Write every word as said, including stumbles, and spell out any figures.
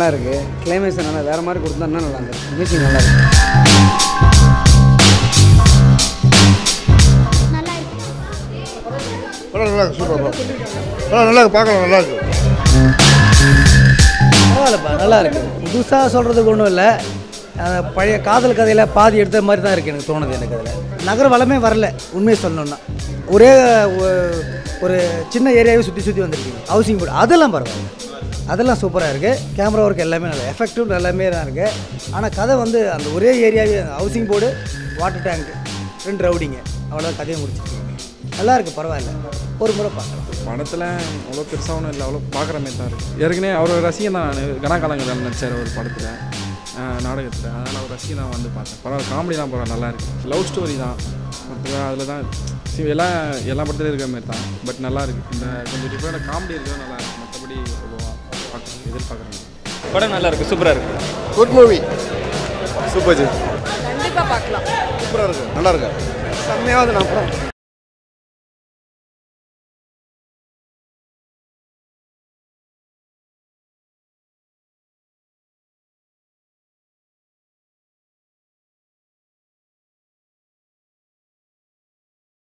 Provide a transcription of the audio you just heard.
நல்லா இருக்குது. கிளைமேக்ஸ் நல்லா வேறு மாதிரி கொடுத்தா இன்னும் நல்லா இருந்துருக்கு. மியூசிக் நல்லா இருக்குது. நல்லா இருக்கு. சூப்பர் நல்லா இருக்கு. பார்க்கலாம் நல்லா இருக்கு. பரவாயில்லப்பா நல்லா இருக்குது. புதுசாக சொல்கிறதுக்கு ஒன்றும் இல்லை. பழைய காதல் கதையில் பாதி எடுத்த மாதிரி தான் இருக்குது எனக்கு தோணுது. எனக்கு அதில் நகர வளமே வரல உண்மையை சொல்லணுன்னா. ஒரே ஒரு சின்ன ஏரியாவே சுற்றி சுற்றி வந்துருக்கீங்க. ஹவுசிங் போர்டு அதெல்லாம் பரவாயில்ல, அதெல்லாம் சூப்பராக இருக்குது. கேமரா ஒர்க் எல்லாமே நல்லா எஃபெக்டிவ் எல்லாமே தான் இருக்குது. ஆனால் கதை வந்து அந்த ஒரே ஏரியாவே ஹவுசிங் போர்டு வாட்டர் டேங்க் ரெண்டு ரவுடிங்க அவ்வளோ கதையை முடிச்சிருக்கீங்க. நல்லா இருக்குது, பரவாயில்ல, ஒரு முறை பார்க்கலாம். படத்தில் அவ்வளோ பெருசாக ஒன்றும் இல்லை, அவ்வளோ பார்க்குற மாதிரி தான் இருக்குது. ஏற்கனவே அவர் ரசிகன் தான். நான் கனாகாலங்கள் நடிச்சார் ஒரு படத்தில் நாடகத்தில், அதனால் அவர் ரசிகன் தான் வந்து பார்த்தேன். பரவாயில்ல, காமெடிலாம் பரவாயில்ல, நல்லா இருக்குது. லவ் ஸ்டோரி தான் அதில் தான் எல்லாம் எல்லா படத்துலையும் இருக்கிற மாதிரி தான். பட் நல்லா இருக்குது. இந்த கொஞ்சம் டிஃப்ரெண்டாக காமெடி இருக்கிறது நல்லா இருக்குது. மற்றபடி பார்க்க எதிர்பார்க்குறேன். படம் நல்லா இருக்குது, சூப்பராக இருக்குது. குட் மூவி, சூப்பர் ஜி, கண்டிப்பாக பார்க்கலாம். சூப்பராக இருக்குது, நல்லா இருக்கு. செம்மையாவது நான் படம்